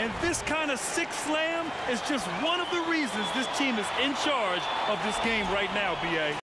And this kind of sixth slam is just one of the reasons this team is in charge of this game right now, B.A.